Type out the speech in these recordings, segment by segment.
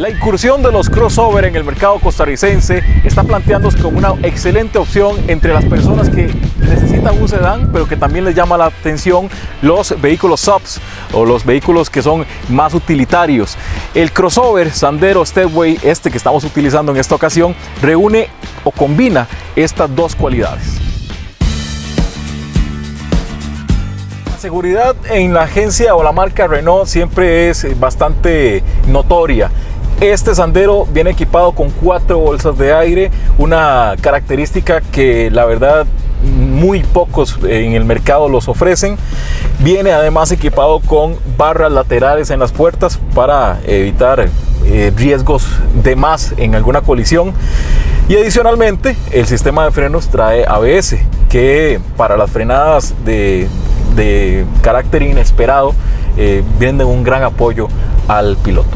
La incursión de los crossover en el mercado costarricense está planteándose como una excelente opción entre las personas que necesitan un sedán, pero que también les llama la atención los vehículos subs o los vehículos que son más utilitarios. El crossover Sandero Stepway, este que estamos utilizando en esta ocasión, reúne o combina estas dos cualidades. La seguridad en la agencia o la marca Renault siempre es bastante notoria. Este Sandero viene equipado con 4 bolsas de aire, una característica que la verdad muy pocos en el mercado los ofrecen. Viene además equipado con barras laterales en las puertas para evitar riesgos de más en alguna colisión. Y adicionalmente el sistema de frenos trae ABS, que para las frenadas de carácter inesperado brinda un gran apoyo al piloto.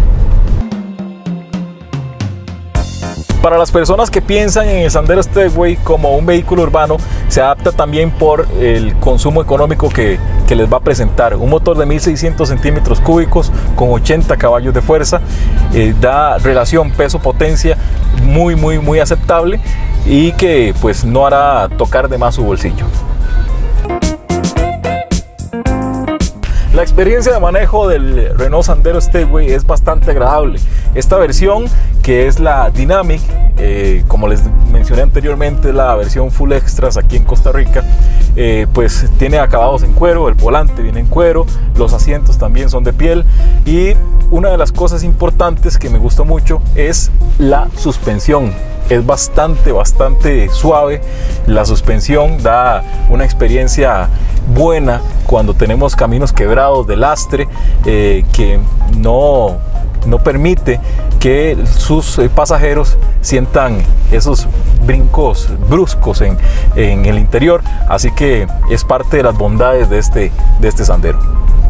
Para las personas que piensan en el Sandero Stepway como un vehículo urbano, se adapta también por el consumo económico que les va a presentar. Un motor de 1600 centímetros cúbicos con 80 caballos de fuerza, da relación peso-potencia muy aceptable y que pues no hará tocar de más su bolsillo. La experiencia de manejo del Renault Sandero Stepway es bastante agradable. Esta versión, que es la Dynamic, como les mencioné anteriormente, la versión Full Extras aquí en Costa Rica, pues tiene acabados en cuero, el volante viene en cuero, los asientos también son de piel, y una de las cosas importantes que me gustó mucho es la suspensión. Es bastante suave, la suspensión da una experiencia buena cuando tenemos caminos quebrados de lastre, que no permite que sus pasajeros sientan esos brincos bruscos en el interior, así que es parte de las bondades de este Sandero.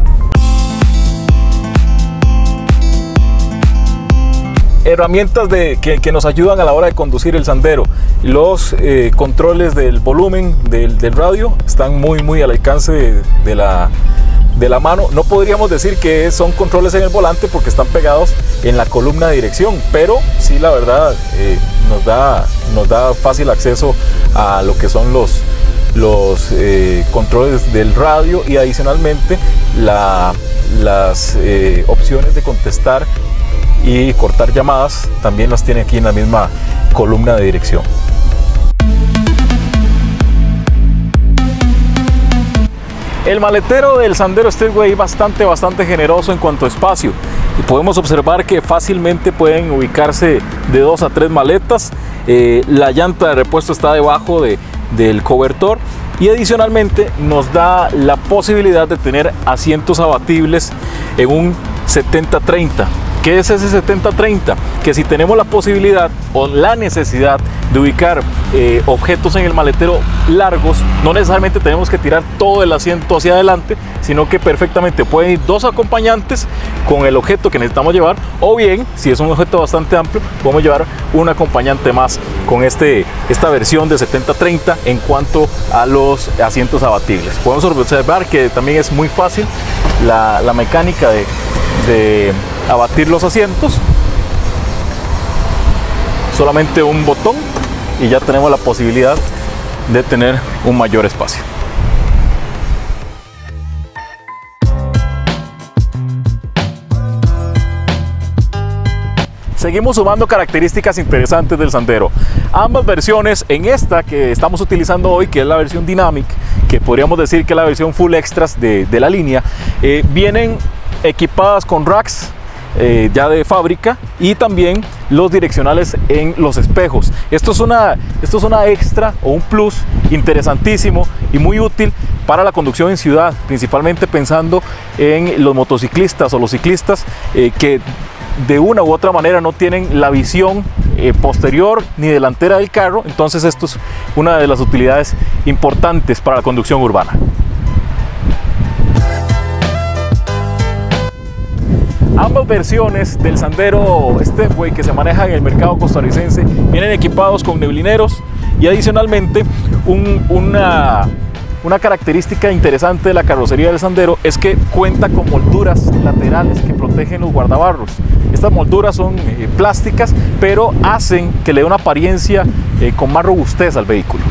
Herramientas que nos ayudan a la hora de conducir el Sandero. Los controles del volumen del radio están muy al alcance de la mano. No podríamos decir que son controles en el volante porque están pegados en la columna de dirección, pero sí, la verdad, nos da fácil acceso a lo que son los controles del radio, y adicionalmente las opciones de contestar y cortar llamadas también las tiene aquí en la misma columna de dirección. El maletero del Sandero Stepway es bastante generoso en cuanto a espacio, y podemos observar que fácilmente pueden ubicarse de 2 a 3 maletas. La llanta de repuesto está debajo del cobertor, y adicionalmente nos da la posibilidad de tener asientos abatibles en un 70-30. ¿Qué es ese 70-30? Que si tenemos la posibilidad o la necesidad de ubicar objetos en el maletero largos, no necesariamente tenemos que tirar todo el asiento hacia adelante, sino que perfectamente pueden ir 2 acompañantes con el objeto que necesitamos llevar, o bien, si es un objeto bastante amplio, podemos llevar un acompañante más con esta versión de 70-30 en cuanto a los asientos abatibles. Podemos observar que también es muy fácil la mecánica de abatir los asientos. Solamente un botón y ya tenemos la posibilidad de tener un mayor espacio. Seguimos sumando características interesantes del Sandero. Ambas versiones, en esta que estamos utilizando hoy, que es la versión Dynamic, que podríamos decir que es la versión Full Extras de la línea, vienen equipadas con racks ya de fábrica, y también los direccionales en los espejos. Esto es una extra o un plus interesantísimo y muy útil para la conducción en ciudad, principalmente pensando en los motociclistas o los ciclistas que de una u otra manera no tienen la visión posterior ni delantera del carro. Entonces esto es una de las utilidades importantes para la conducción urbana. Ambas versiones del Sandero Stepway que se maneja en el mercado costarricense vienen equipados con neblineros y adicionalmente una Una característica interesante de la carrocería del Sandero es que cuenta con molduras laterales que protegen los guardabarros. Estas molduras son plásticas, pero hacen que le dé una apariencia con más robustez al vehículo.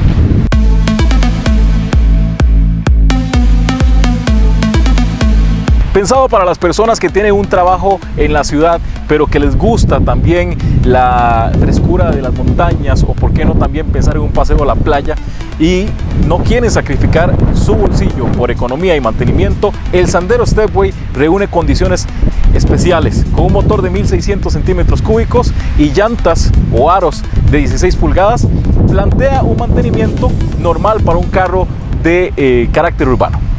Pensado para las personas que tienen un trabajo en la ciudad, pero que les gusta también la frescura de las montañas, o por qué no también pensar en un paseo a la playa y no quieren sacrificar su bolsillo por economía y mantenimiento, el Sandero Stepway reúne condiciones especiales con un motor de 1600 centímetros cúbicos y llantas o aros de 16 pulgadas. Plantea un mantenimiento normal para un carro de carácter urbano.